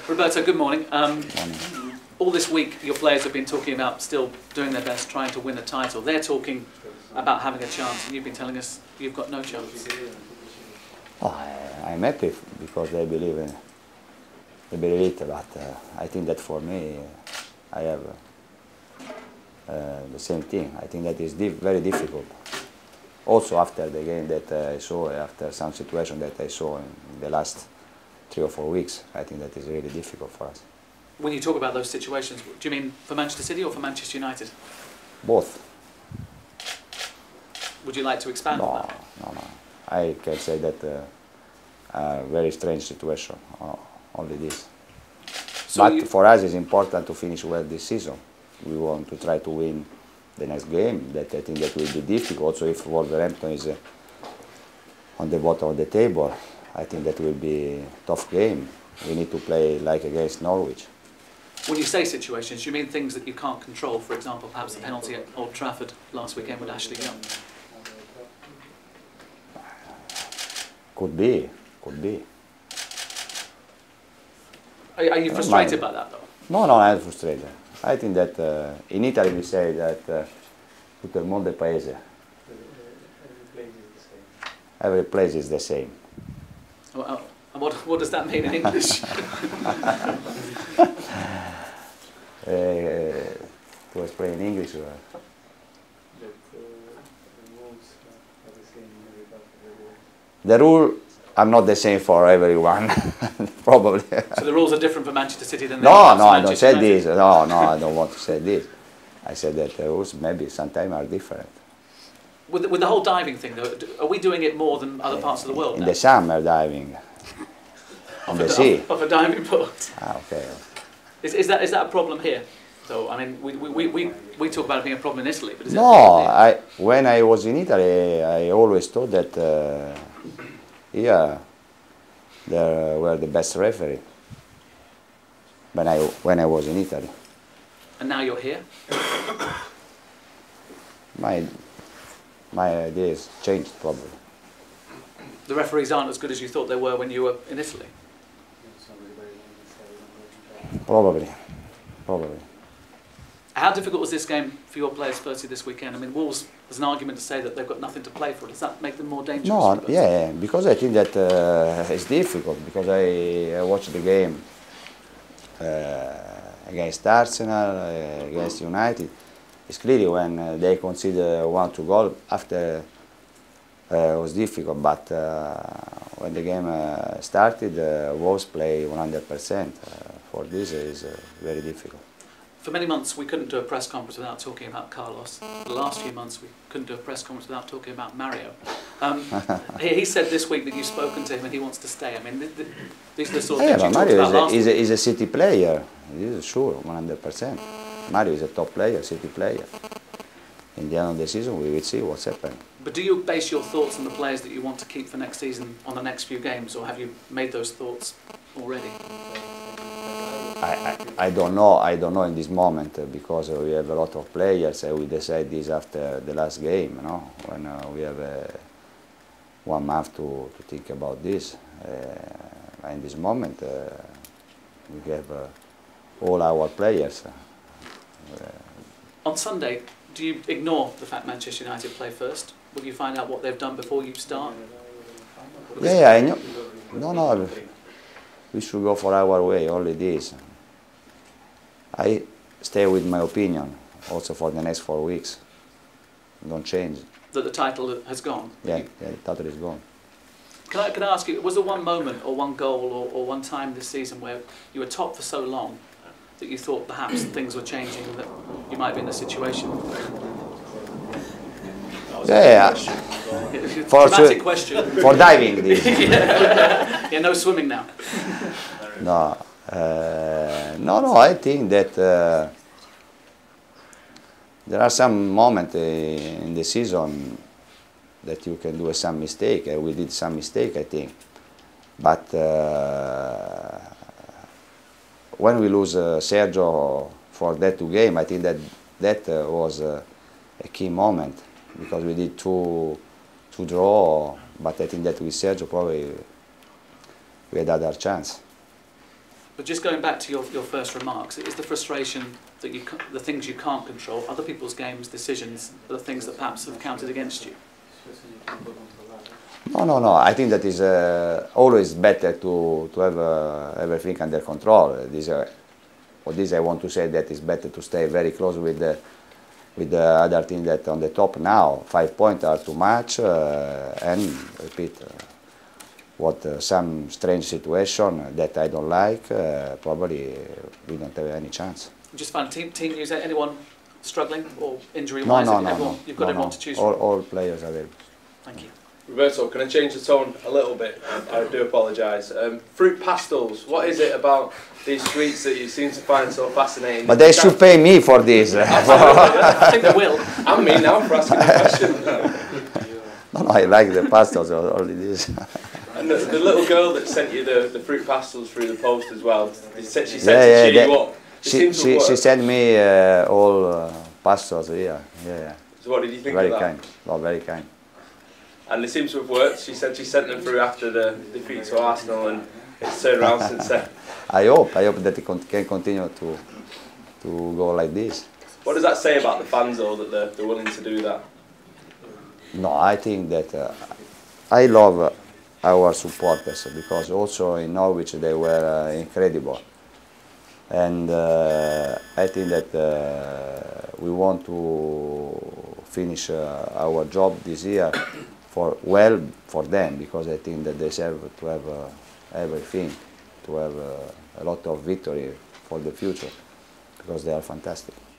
Roberto, good morning. Morning. All this week, your players have been talking about still doing their best, trying to win a title. They're talking about having a chance, and you've been telling us you've got no chance. Oh, I'm happy because they believe it, but I think that for me, I have the same thing. I think that is very difficult. Also after the game that I saw, after some situation that I saw in the last 3 or 4 weeks, I think that is really difficult for us. When you talk about those situations, do you mean for Manchester City or for Manchester United? Both. Would you like to expand on that? No. I can say that a very strange situation, only this. So but for us it's important to finish well this season. We want to try to win the next game. That I think that will be difficult. Also if Wolverhampton is on the bottom of the table, I think that will be a tough game. We need to play like against Norwich. When you say situations, do you mean things that you can't control? For example, perhaps the penalty at Old Trafford last weekend with Ashley Young? Could be. Are you frustrated by that, though? No, I'm not frustrated. I think that in Italy we say that tutto il mondo è paese. Every place is the same. Well, and what does that mean in English? To explain in English. The rules are not the same for everyone, probably. So the rules are different for Manchester City than they No, are for I don't Manchester say United? this. No, I don't want to say this. I said that the rules maybe sometimes are different. With the whole diving thing, though, are we doing it more than other parts of the world In now? the summer diving, in the sea. Of a diving board. Okay. Is that a problem here? So I mean, we talk about it being a problem in Italy, but is it a No, problem here? when I was in Italy, I always thought that here they were the best referee. When I was in Italy, And now you're here. my ideas changed probably. The referees aren't as good as you thought they were when you were in Italy. Probably. How difficult was this game for your players, firstly, this weekend? I mean, Wolves, there's an argument to say that they've got nothing to play for. Does that make them more dangerous? No, yeah, because I think that it's difficult, because I watched the game against Arsenal, against United. It's clearly when they conceded 1-2 goals, after it was difficult, but when the game started, Wolves play 100%. For this is very difficult. For many months, we couldn't do a press conference without talking about Carlos. For the last few months, we couldn't do a press conference without talking about Mario. He said this week that you've spoken to him and he wants to stay. I mean, these are the sort of things you talked about last week. Mario is a City player. This is sure, 100%. Mario is a top player, City player. In the end of the season, we will see what's happening. But do you base your thoughts on the players that you want to keep for next season on the next few games, or have you made those thoughts already? I don't know in this moment because we have a lot of players. We decide this after the last game, when we have 1 month to think about this. In this moment, we have all our players. On Sunday, do you ignore the fact Manchester United play first? Will you find out what they've done before you start? Yeah, I know. No, we should go for our way, only this. I stay with my opinion also for the next 4 weeks. Don't change. That the title has gone? Yeah, the title is gone. Can I ask you, was there one moment or one goal or one time this season where you were top for so long that you thought perhaps things were changing, that you might be in a situation? Yeah. Dramatic question. For diving, this. Yeah, no swimming now. No, I think that there are some moments in the season that you can do some mistake. We did some mistake, I think. But when we lose Sergio for that 2 games, I think that was a key moment, because we did two draw, but I think that with Sergio probably we had other chance. But just going back to your first remarks, is the frustration that the things you can't control, other people's games, decisions, the things that perhaps have counted against you? No. I think that is always better to have everything under control. This I want to say that it's better to stay very close with the other team that on the top now. 5 points are too much, and repeat. Some strange situation that I don't like, probably we don't have any chance. Just find team news. Anyone struggling or injury-wise? No. You've got everyone to choose from. All players are there. Thank you. Roberto, can I change the tone a little bit? I do apologise. Fruit pastels, what is it about these sweets that you seem to find so fascinating? But they should pay me for this. I think they will. And me now for asking the question. No, I like the pastels, only this. And the little girl that sent you the fruit pastels through the post as well, she said to cheer you up. She sent me all pastels, yeah. So what did you think very of that? Kind. Oh, very kind. And they seem to have worked. She said she sent them through after the defeat to Arsenal, and it's turned around since then. I hope that it can continue to go like this. What does that say about the fans, though, that they're willing to do that? No, I think that I love our supporters, because also in Norwich they were incredible, and I think that we want to finish our job this year for them, because I think that they deserve to have everything, to have a lot of victory for the future, because they are fantastic.